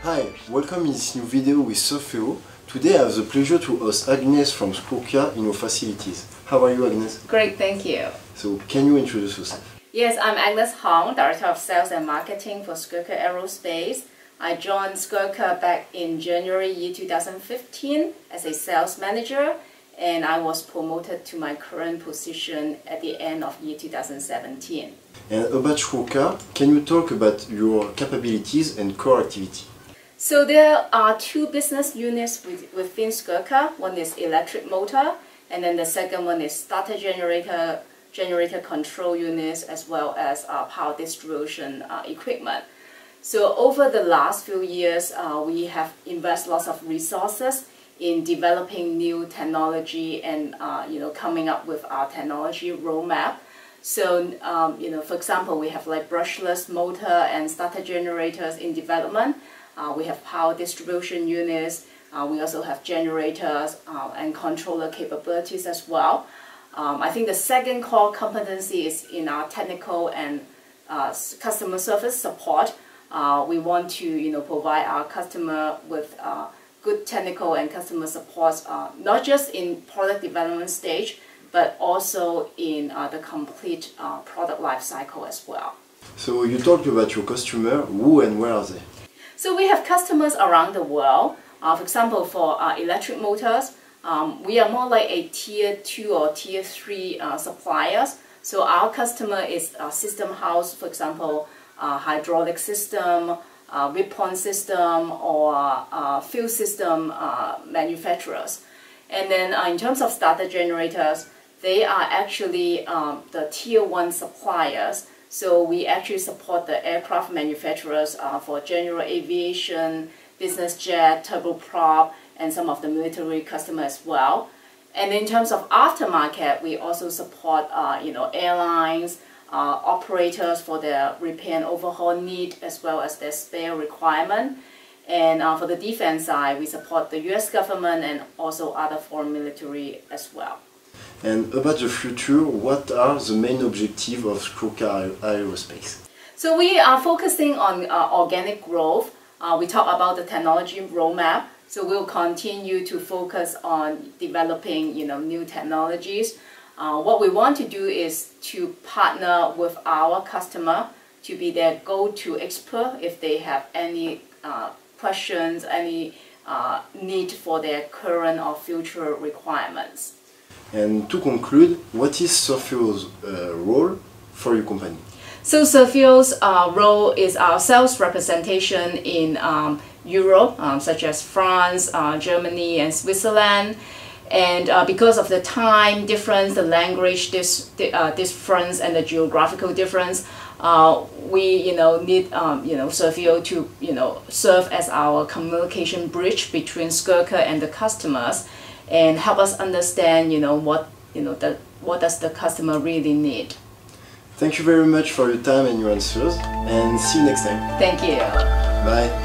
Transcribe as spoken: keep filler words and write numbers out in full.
Hi, welcome in this new video with Sofeo. Today I have the pleasure to host Agnes from Skurka in our facilities. How are you, Agnes? Great, thank you. So, can you introduce yourself? Yes, I'm Agnes Hong, Director of Sales and Marketing for Skurka Aerospace. I joined Skurka back in January year two thousand fifteen as a sales manager, and I was promoted to my current position at the end of year two thousand seventeen. And about Skurka, can you talk about your capabilities and core activity? So there are two business units within Skurka. One is electric motor, and then the second one is starter generator, generator control units, as well as uh, power distribution uh, equipment. So over the last few years, uh, we have invested lots of resources in developing new technology and uh, you know coming up with our technology roadmap. So um, you know, for example, we have like brushless motor and starter generators in development. Uh, we have power distribution units. Uh, we also have generators uh, and controller capabilities as well. Um, I think the second core competency is in our technical and uh, customer service support. Uh, we want to, you know, provide our customer with uh, good technical and customer support, uh, not just in product development stage, but also in uh, the complete uh, product life cycle as well. So you talked about your customer. Who and where are they? So we have customers around the world. Uh, for example, for uh, electric motors, um, we are more like a tier two or tier three uh, suppliers. So our customer is a system house, for example, uh, hydraulic system, uh, rip-on system, or uh, fuel system uh, manufacturers. And then uh, in terms of starter generators, they are actually um, the tier one suppliers. So we actually support the aircraft manufacturers uh, for general aviation, business jet, turboprop, and some of the military customers as well. And in terms of aftermarket, we also support uh, you know airlines, uh, operators for their repair and overhaul need, as well as their spare requirement. And uh, for the defense side, we support the U S government and also other foreign military as well. And about the future, what are the main objectives of Skurka Aerospace? So we are focusing on uh, organic growth. Uh, we talk about the technology roadmap. So we'll continue to focus on developing, you know, new technologies. Uh, what we want to do is to partner with our customer to be their go-to expert if they have any uh, questions, any uh, need for their current or future requirements. And to conclude, what is Sofeo's uh, role for your company? So Sofeo's uh, role is our sales representation in um, Europe, um, such as France, uh, Germany, and Switzerland. And uh, because of the time difference, the language dis uh, difference, and the geographical difference, uh, we you know need um, you know Sofeo to you know serve as our communication bridge between Skurka and the customers, and help us understand, you know, what you know the what does the customer really need. Thank you very much for your time and your answers, and see you next time. Thank you. Bye.